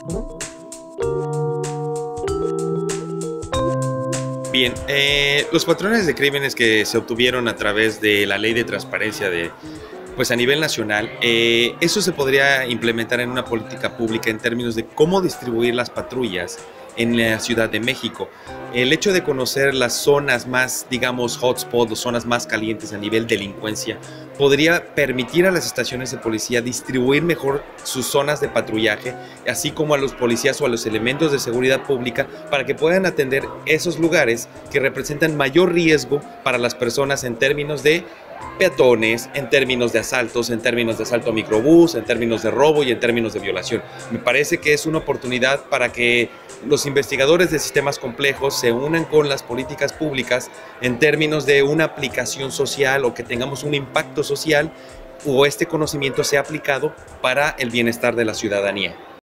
Bien, los patrones de crímenes que se obtuvieron a través de la ley de transparencia pues a nivel nacional, eso se podría implementar en una política pública en términos de cómo distribuir las patrullas en la Ciudad de México. El hecho de conocer las zonas más, digamos, hotspot, o zonas más calientes a nivel delincuencia, podría permitir a las estaciones de policía distribuir mejor sus zonas de patrullaje, así como a los policías o a los elementos de seguridad pública, para que puedan atender esos lugares que representan mayor riesgo para las personas en términos de peatones, en términos de asaltos, en términos de asalto a microbús, en términos de robo y en términos de violación. Me parece que es una oportunidad para que los investigadores de sistemas complejos se unan con las políticas públicas en términos de una aplicación social o que tengamos un impacto social o este conocimiento sea aplicado para el bienestar de la ciudadanía.